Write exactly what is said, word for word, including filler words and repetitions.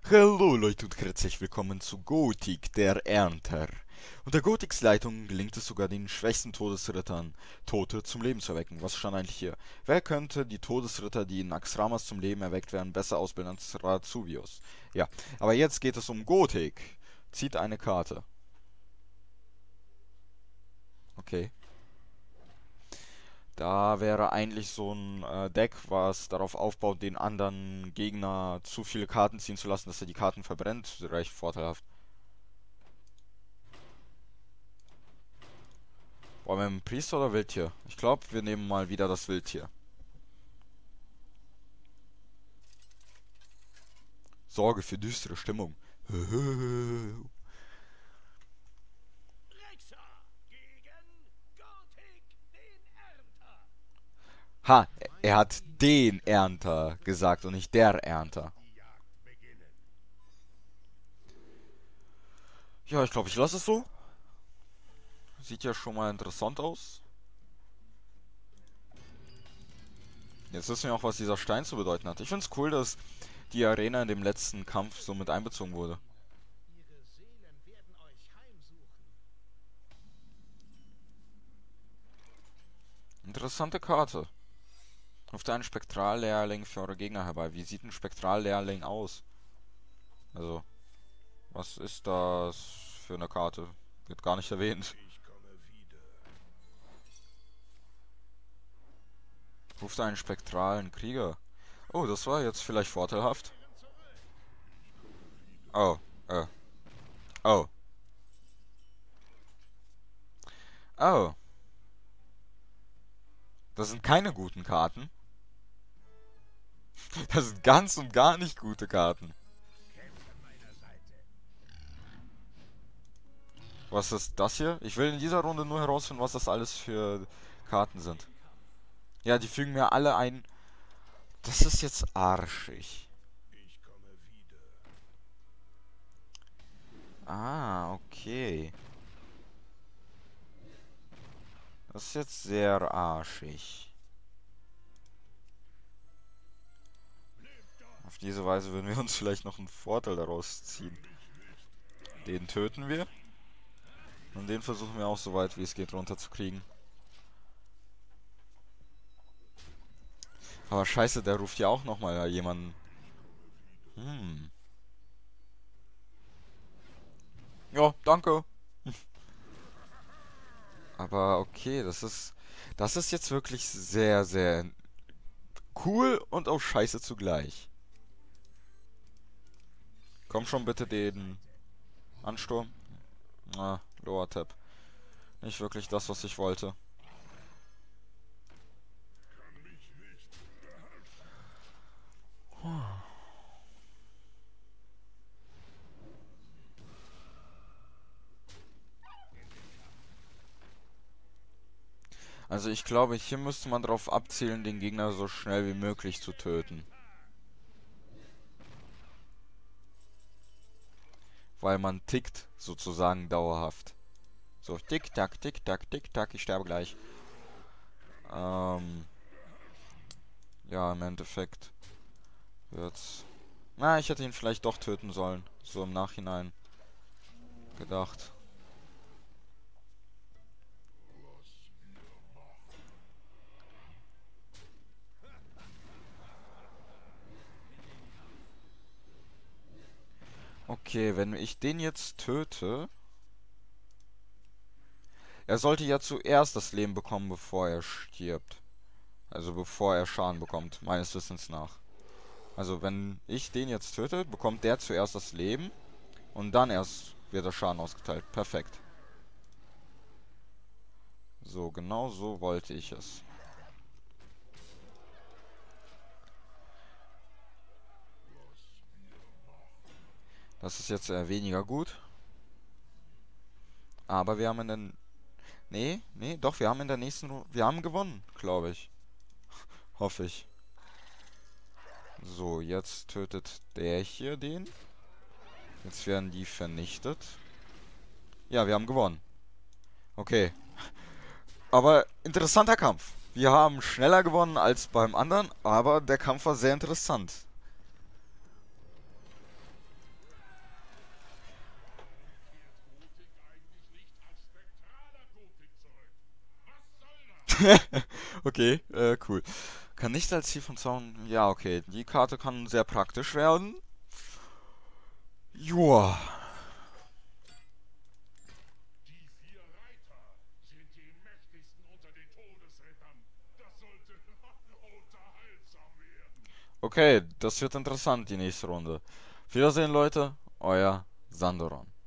Hallo Leute und herzlich willkommen zu Gothic, der Ernter. Unter Gothics Leitung gelingt es sogar den schwächsten Todesrittern, Tote zum Leben zu erwecken. Was stand eigentlich hier? Wer könnte die Todesritter, die in Naxxramas zum Leben erweckt werden, besser ausbilden als Ratsuvius? Ja, aber jetzt geht es um Gothic. Zieht eine Karte. Okay. Da wäre eigentlich so ein äh, Deck, was darauf aufbaut, den anderen Gegner zu viele Karten ziehen zu lassen, dass er die Karten verbrennt, recht vorteilhaft. Wollen wir einen Priester oder Wildtier? Ich glaube, wir nehmen mal wieder das Wildtier. Sorge für düstere Stimmung. Ha, er hat den Ernter gesagt und nicht der Ernter. Ja, ich glaube, ich lasse es so. Sieht ja schon mal interessant aus. Jetzt wissen wir auch, was dieser Stein zu bedeuten hat. Ich finde es cool, dass die Arena in dem letzten Kampf so mit einbezogen wurde. Interessante Karte. Ruft einen Spektrallehrling für eure Gegner herbei. Wie sieht ein Spektrallehrling aus? Also, was ist das für eine Karte? Wird gar nicht erwähnt. Ruft einen spektralen Krieger. Oh, das war jetzt vielleicht vorteilhaft. Oh, äh. Oh. Oh. Das sind keine guten Karten. Das sind ganz und gar nicht gute Karten. Was ist das hier? Ich will in dieser Runde nur herausfinden, was das alles für Karten sind. Ja, die fügen mir alle ein. Das ist jetzt arschig. Ah, okay. Das ist jetzt sehr arschig. Auf diese Weise würden wir uns vielleicht noch einen Vorteil daraus ziehen. Den töten wir. Und den versuchen wir auch so weit wie es geht runterzukriegen. Aber scheiße, der ruft ja auch nochmal jemanden. Hm. Ja, danke. Aber okay, das ist... Das ist jetzt wirklich sehr, sehr cool und auch scheiße zugleich. Komm schon bitte den Ansturm. Ah, Lower Tab. Nicht wirklich das, was ich wollte. Also ich glaube, hier müsste man darauf abzielen, den Gegner so schnell wie möglich zu töten. Weil man tickt sozusagen dauerhaft. So, tick, tack, tick, tack, tick, tack, ich sterbe gleich. Ähm... Ja, im Endeffekt wird's... Na, ich hätte ihn vielleicht doch töten sollen. So im Nachhinein gedacht. Okay, wenn ich den jetzt töte... Er sollte ja zuerst das Leben bekommen, bevor er stirbt. Also bevor er Schaden bekommt, meines Wissens nach. Also wenn ich den jetzt töte, bekommt der zuerst das Leben und dann erst wird der Schaden ausgeteilt. Perfekt. So, genau so wollte ich es. Das ist jetzt äh, weniger gut. Aber wir haben in den... Nee, nee, doch, wir haben in der nächsten Runde... Wir haben gewonnen, glaube ich. Hoffe ich. So, jetzt tötet der hier den. Jetzt werden die vernichtet. Ja, wir haben gewonnen. Okay. Aber interessanter Kampf. Wir haben schneller gewonnen als beim anderen, aber der Kampf war sehr interessant. Okay, äh, cool. Kann nicht als Ziel von Zaun. Ja, okay. Die Karte kann sehr praktisch werden. Joa. Die vier Reiter sind die mächtigsten unter den Todesrittern. Das sollte unterhaltsam werden. Okay, das wird interessant, die nächste Runde. Wiedersehen, Leute. Euer Sandoron.